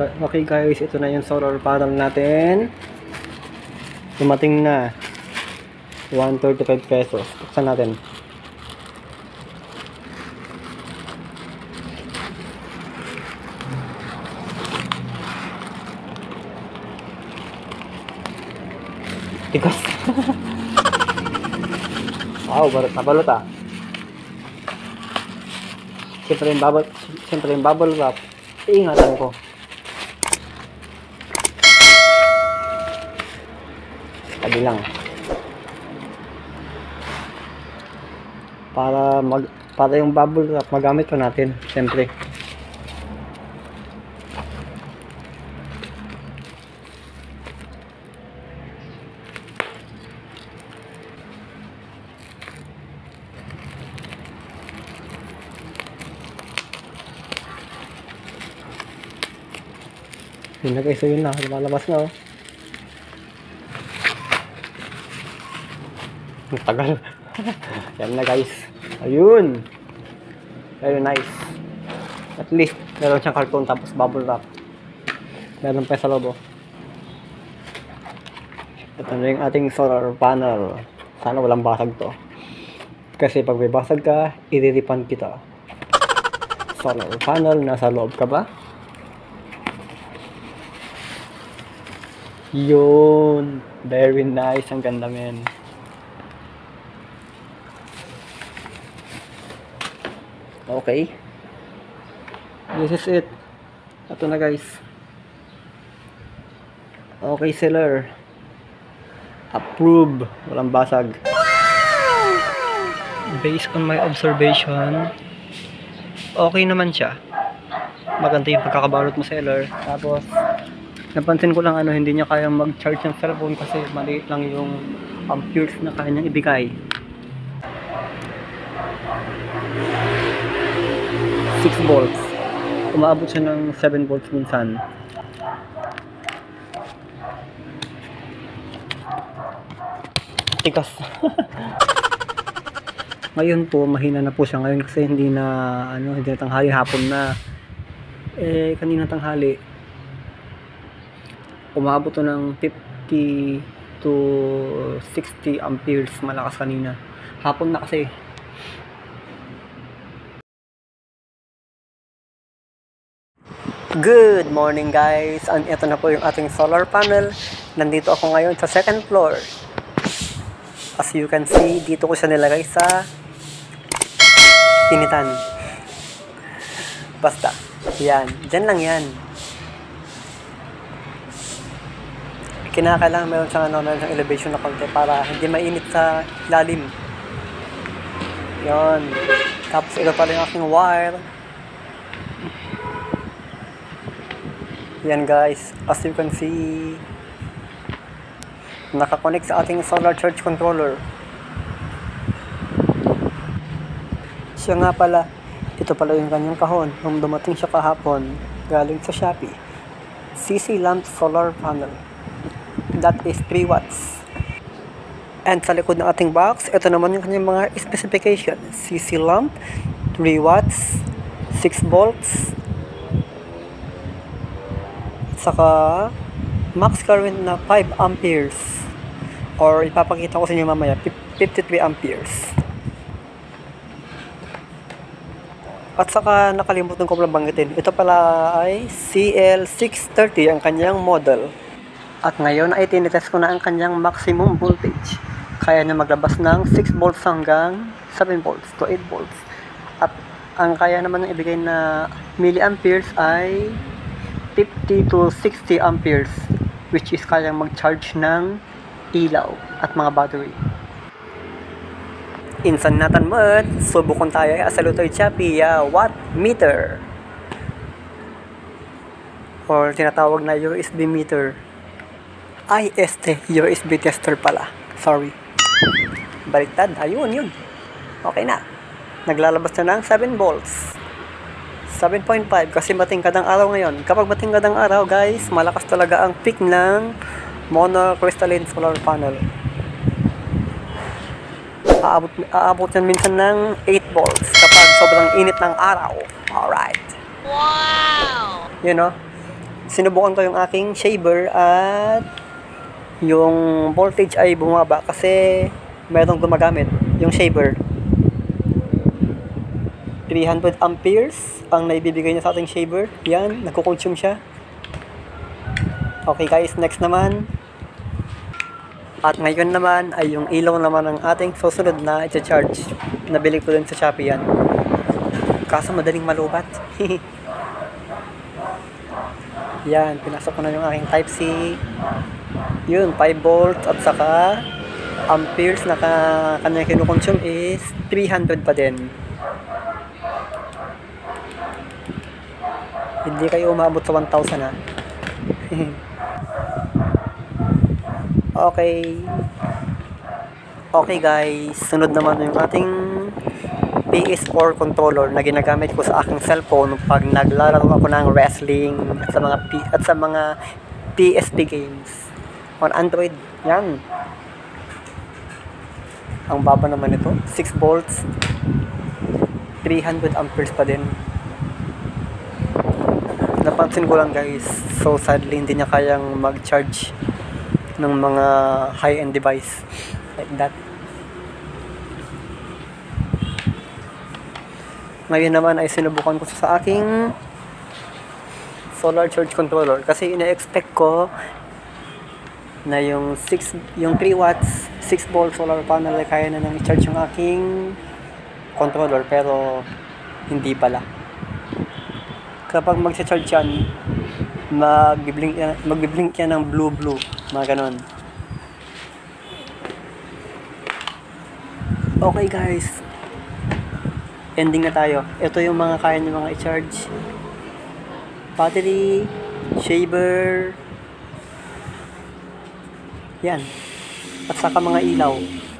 Okay guys, ito na yung solar panel natin. Dumating na. 135 pesos. Buksan natin. Tigas. Wow, nabalot ah. Siyempre yung bubble wrap. Iingatan ko. Sabi lang. Para yung bubble wrap magamit pa natin, siyempre. Yun na guys, so yun na, lumalabas na oh. Ang tagal. Yan na guys. Ayun. Very nice. At least, meron siyang karton tapos bubble wrap. Meron pa sa loob oh. Ito na yung ating solar panel. Sana walang basag to. Kasi pag may basag ka, iriripan kita. Solar panel, nasa loob ka ba? Yun. Very nice. Ang ganda men. Okay. This is it. Ito na guys. Okay seller. Approve. Walang basag. Based on my observation, okay naman siya. Maganda yung pagkakabalot mo seller. Tapos napansin ko lang hindi niya kayang mag-charge ng cellphone kasi maliit lang yung amperes na kaya niyang ibigay. 6 volts. Umaabot siya ng 7 volts minsan. Tigas. Ngayon po, mahina na po siya ngayon kasi hindi na tanghali, hapon na. Kanina tanghali umabot to ng 50 to 60 amperes, malakas kanina. Hapon na kasi. Good morning guys, and ito na po yung ating solar panel. Nandito ako ngayon sa second floor. As you can see, dito ko siya nilagay sa initan. Basta, yan, dyan lang yan. Kinakailangan meron siyang elevation na konti para hindi mainit sa ilalim. Yon. Tapos ito pala yung aking wire. Yan guys, as you can see, nakakonect sa ating solar charge controller. Siya nga pala, ito pala yung kanyang kahon nung dumating siya kahapon galing sa Shopee. CC lamp solar panel. That is 3 watts. And sa likod ng ating box, ito naman yung kanyang mga specification. CC lamp, 3 watts, 6 volts, saka max current na 5 amperes. Or ipapakita ko sa inyo mamaya, 53 amperes. At saka nakalimutan ko pala banggitin, ito pala ay CL630 ang kanyang model. At ngayon ay tinitest ko na ang kanyang maximum voltage. Kaya niya maglabas ng 6 volts hanggang 7 volts to 8 volts. At ang kaya naman ng ibigay na milliamperes ay 50 to 60 amperes, which is kayang mag-charge ng ilaw at mga battery. Insan natin mat, subukon tayo sa Lutoy Shopee watt meter. Or tinatawag na USB meter. USB tester pala. Sorry. Baliktad. Ayun, yun. Okay na. Naglalabas na ng 7 volts. 7.5 kasi matingkad ang araw ngayon. Kapag matingkad ang araw, guys, malakas talaga ang peak ng monocrystalline solar panel. Aabot yan minsan ng 8 volts kapag sobrang init ng araw. Alright. Wow! You know? sinubukan ko yung aking shaver at yung voltage ay bumaba kasi mayroong gumagamit yung shaver. 300 amperes ang naibibigay niya sa ating shaver. Yan, nagko-consume siya. Okay guys, next naman. At ngayon naman ay yung ilaw naman ng ating susunod na i-charge. Nabili ko din sa Shopee yan. Kaso madaling malubat. Yan, pinasok ko na yung aking Type-C. Yun, 5 volts at saka amperes na kanya kinukonsume is 300 pa din. Hindi kayo umabot sa 1,000 ha. Okay guys, sunod naman yung ating PS4 controller na ginagamit ko sa aking cellphone pag naglalaro ako ng wrestling at sa mga PSP games on Android. Yan. Ang baba naman ito, 6 volts, 300 amperes pa din. Napansin ko lang guys, so sadly hindi niya kayang mag-charge ng mga high-end device like that. Ngayon naman ay sinubukan ko sa aking solar charge controller kasi ina-expect ko na yung 3 watts 6 volt solar panel ay kaya na nang i-charge yung aking controller, pero hindi pala. Kapag mag-charge yan, mag-blink yan ng blue, mga ganon. Okay guys, ending na tayo. Ito yung mga kaya nyo mga i-charge: battery, shaver, yan, at saka mga ilaw.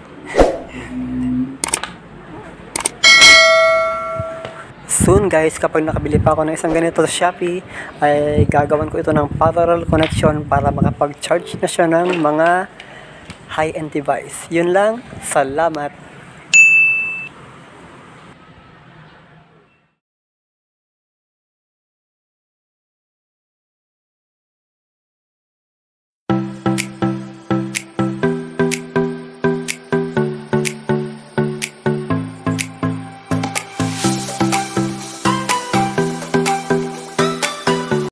Soon guys, kapag nakabili pa ako ng isang ganito sa Shopee, ay gagawan ko ito ng parallel connection para makapag-charge na siya ng mga high-end device. Yun lang, salamat!